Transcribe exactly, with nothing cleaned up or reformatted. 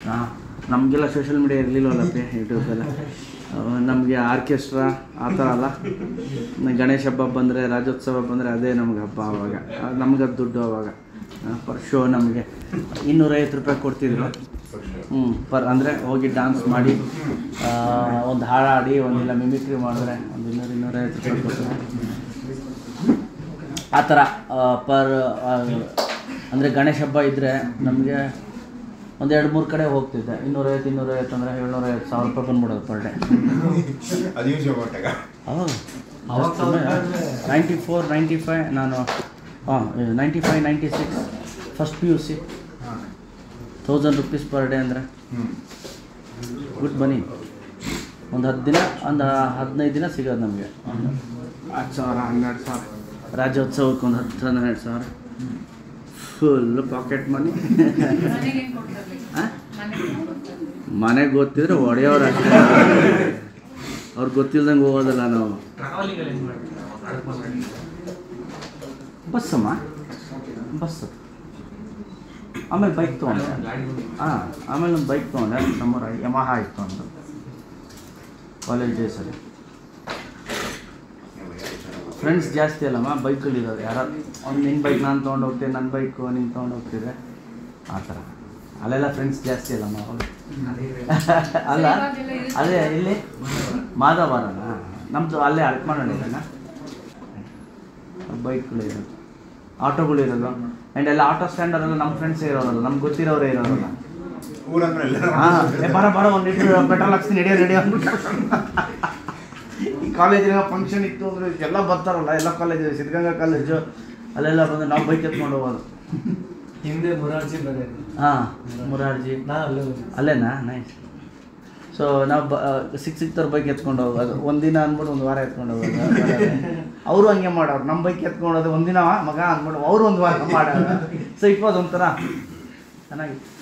ಹಾಂ ನಮಗೆಲ್ಲ social media ಇರಲಿಲ್ಲವಲ್ಲಪ್ಪಿ ಯೂಟ್ಯೂಬೆಲ್ಲ ನಮಗೆ ಆರ್ಕೆಸ್ಟ್ರಾ ಆ ಥರ ಅಲ್ಲ ಗಣೇಶ ಹಬ್ಬ ಬಂದರೆ ರಾಜ್ಯೋತ್ಸವ ಬಂದರೆ ಅದೇ ನಮ್ಗೆ ಹಬ್ಬ ಆವಾಗ ನಮ್ಗೆ ಅದು ದುಡ್ಡು ಆವಾಗ ಪರ್ ಶೋ ನಮಗೆ ಇನ್ನೂರೈವತ್ತು ರೂಪಾಯಿ ಕೊಡ್ತಿದ್ರು ಹ್ಞೂ ಪರ್ ಅಂದರೆ ಹೋಗಿ ಡ್ಯಾನ್ಸ್ ಮಾಡಿ ಒಂದು ಹಾಡು ಹಾಡಿ ಒಂದಿಲ್ಲ ಮಿಮಿಕ್ರಿ ಮಾಡಿದ್ರೆ ಒಂದು ಇನ್ನೂರು ಇನ್ನೂರೈವತ್ತು ರೂಪಾಯಿ ಕೊಡ್ತಾರೆ ಆ ಥರ ಪರ್ ಅಂದರೆ ಗಣೇಶ ಹಬ್ಬ ಇದ್ದರೆ ನಮಗೆ ಒಂದು ಎರಡು ಮೂರು ಕಡೆ ಹೋಗ್ತಿದ್ದೆ ಇನ್ನೂರೈವತ್ತು ಇನ್ನೂರೈವತ್ತು ಅಂದರೆ ಏಳ್ನೂರೈವತ್ತು ಸಾವಿರ ರೂಪಾಯಿ ಬಂದ್ಬಿಡೋದು ಪರ್ ಡೇ ಹೌದು ನೈಂಟಿ ಫೋರ್ ನೈಂಟಿ ಫೈವ್ ನಾನು ಹಾಂ ninety five ninety six first P U C thousand rupees per day ಅಂದರೆ ಗುಡ್ ಮನಿ ಒಂದು ಹತ್ತು ದಿನ ಒಂದು ಹದಿನೈದು ದಿನ ಸಿಗೋದು ನಮಗೆ ಹತ್ತು ಸಾವಿರ ಹನ್ನೆರಡು ಸಾವಿರ ರಾಜ್ಯೋತ್ಸವಕ್ಕೆ ಒಂದು ಹತ್ತು ಹನ್ನೆರಡು ಸಾವಿರ ಫುಲ್ ಪಾಕೆಟ್ ಮನಿ ಮನೆಗೆ ಗೊತ್ತಿದ್ರೆ ಹೊಡೆಯೋರು ಅಷ್ಟೇ ಅವ್ರಿಗೆ ಗೊತ್ತಿಲ್ದಂಗೆ ಹೋಗೋದಲ್ಲ ನಾವು ಬಸ್ಸಮ್ಮ ಬಸ್ ಆಮೇಲೆ ಬೈಕ್ ತೊಗೊಂಡೆ ಹಾಂ ಆಮೇಲೆ ಒಂದು ಬೈಕ್ ತೊಗೊಂಡೆ ನಮ್ಮೂರ ಯಮಹ ಇತ್ತು ಒಂದು ಕಾಲೇಜ್ ಡೇಸಲ್ಲಿ ಫ್ರೆಂಡ್ಸ್ ಜಾಸ್ತಿ ಅಲ್ಲಮ್ಮ ಬೈಕಲ್ಲಿರೋದು ಯಾರು ಒಂದು ನಿನ್ನ ಬೈಕ್ ನಾನು ತೊಗೊಂಡು ಹೋಗ್ತೀನಿ ನನ್ನ ಬೈಕು ನೀನು ತೊಗೊಂಡು ಹೋಗ್ತಿದ್ದೆ ಆ ಥರ ಅಲ್ಲೆಲ್ಲ ಫ್ರೆಂಡ್ಸ್ ಜಾಸ್ತಿ ಅಲ್ಲಮ್ಮ ಅವಾಗ ಅಲ್ಲ ಅದೇ ಇಲ್ಲಿ ಮಾಧವರನ ನಮ್ಮದು ಅಲ್ಲೇ ಅಳ್ಕೊಂಡೋಣ ಬೈಕ್ಗಳಿರೋದು ಆಟೋಗಳಿರೋದು ಆ್ಯಂಡ್ ಎಲ್ಲ ಆಟೋ ಸ್ಟ್ಯಾಂಡರೆಲ್ಲ ನಮ್ಮ ಫ್ರೆಂಡ್ಸೇ ಇರೋರಲ್ಲ ನಮ್ಗೆ ಗೊತ್ತಿರೋರೇ ಇರೋರಲ್ಲ ಹಾಂ ಬರ ಬರ ಒಂದು ಲೀಟ್ರ್ ಪೆಟ್ರೋಲ್ ಹಾಕ್ಸ್ತೀನಿ ರೆಡಿಯೋ ರೆಡಿಯೋ ಅಂದ್ಬಿಟ್ಟು ಈ ಕಾಲೇಜಿನ ಫಂಕ್ಷನ್ ಇತ್ತು ಅಂದರೆ ಎಲ್ಲ ಬರ್ತಾರಲ್ಲ ಎಲ್ಲ ಕಾಲೇಜು ಸಿದ್ಧಗಂಗಾ ಕಾಲೇಜು ಅಲ್ಲೆಲ್ಲ ಬಂದು ನಾವು ಬೈಕ್ ಎತ್ಕೊಂಡು ಹೋಗೋದು ಹಿಂದೆ ಮುರಾರ್ಜಿ ಬೇರೆ ಹಾಂ ಮುರಾರ್ಜಿ ಅಲ್ಲೇ ಅಲ್ಲೇನಾ ನೈಸ್ ಸೊ ನಾವು ಬ ಸಿಕ್ ಸಿಕ್ತವ್ರ ಬೈಕ್ ಎತ್ಕೊಂಡು ಹೋಗೋದು ಒಂದಿನ ಅಂದ್ಬಿಟ್ಟು ಒಂದು ವಾರ ಎತ್ಕೊಂಡು ಹೋಗೋದು ಅವರು ಹಂಗೆ ಮಾಡೋರು ನಮ್ಮ ಬೈಕ್ ಎತ್ಕೊಂಡೋದು ಒಂದಿನ ಮಗ ಅಂದ್ಬಿಟ್ಟು ಅವರು ಒಂದು ವಾರ ಮಾಡೋರು ಸೊ ಇಪ್ಪತ್ತು ಒಂಥರ ಚೆನ್ನಾಗಿತ್ತು